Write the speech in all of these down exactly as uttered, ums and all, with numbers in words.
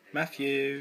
Matthew.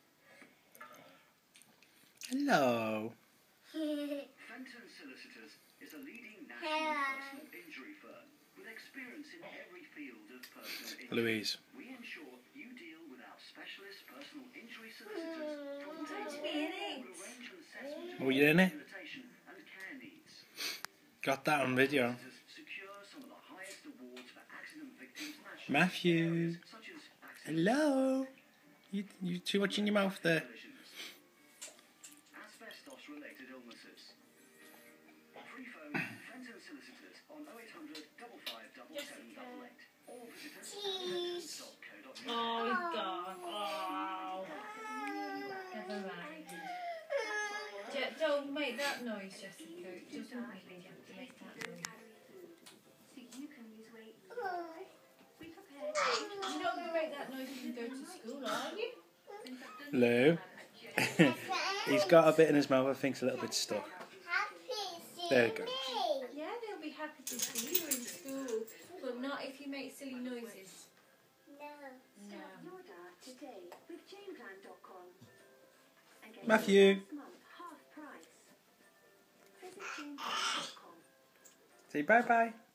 Hello. Fenton Solicitors is a leading national personal injury firm with experience in every field of personal injury. Louise. We ensure you deal with our specialist personal injury solicitors from day Don't one. be in it. We'll arrange an assessment of Were you in it? rehabilitation and care needs. Got that on video. Solicitors secure some of the highest awards for accident victims nationally. Matthew. Areas such as accident Hello. You, you too much in your mouth there. collisions, asbestos-related illnesses. Free phone Fenton Solicitors on oh eight hundred, five five seven, seven seven eight eight or visit us at fenton dot co dot uk. Oh, he's gone. Oh. Never mind. Je- don't make that noise, Jessica. It doesn't really have to make that noise. So you can lose weight. We prepared. You're not going to make that noise when you go to school, are you? Lou. He's got a bit in his mouth. I think it's a little bit stuck. There you go. Yeah, they'll be happy to see you in school, but not if you make silly noises. No. Your dad today with Jameplan dot com. And get Matthew. next month half price. Visit Jameplan dot com. Say bye bye.